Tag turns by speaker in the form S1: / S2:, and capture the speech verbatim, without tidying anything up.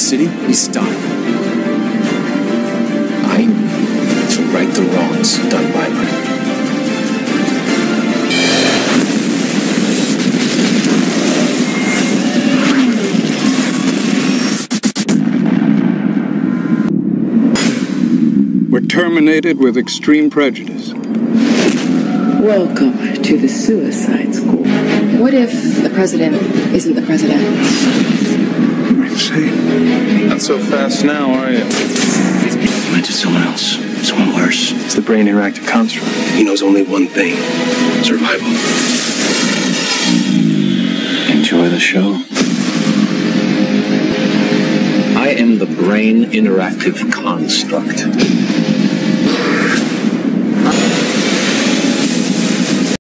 S1: city, we stop. I need to right the wrongs done by my...
S2: We're terminated with extreme prejudice.
S3: Welcome to the Suicide School.
S4: What if the president isn't the president?
S2: You're insane.
S5: Not so fast now, are you?
S6: You meant it someone else. Someone worse.
S5: It's the brain interactive construct.
S6: He knows only one thing. Survival. Enjoy the show.
S7: I am the brain interactive construct.